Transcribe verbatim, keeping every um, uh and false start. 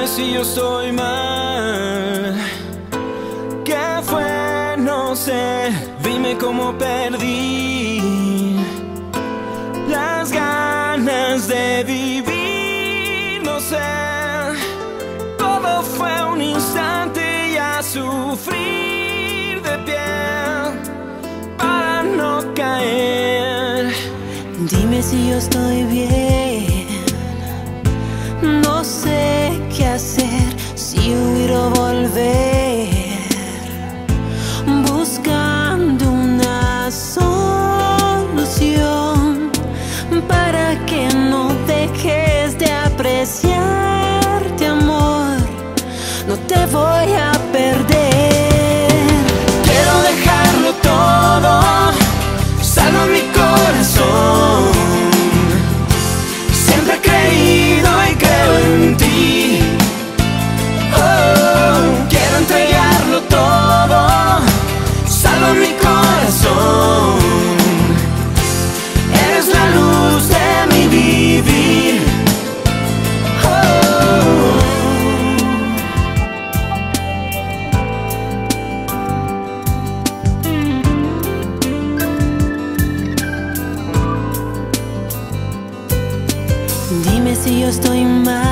si yo estoy mal. ¿Qué fue? No sé. Dime cómo perdí las ganas de vivir. No sé. Todo fue un instante y a sufrir de pie para no caer. Dime si yo estoy bien. No sé qué hacer, si huir o volver, buscando una solución para que no dejes de apreciarte, amor. No te voy a perder. Quiero dejarlo todo, salvo mi corazón. Siempre he creído y creo en ti. Oh, quiero entregarlo todo, salvo mi corazón. Eres la luz de mi vivir. Oh. Dime si yo estoy mal.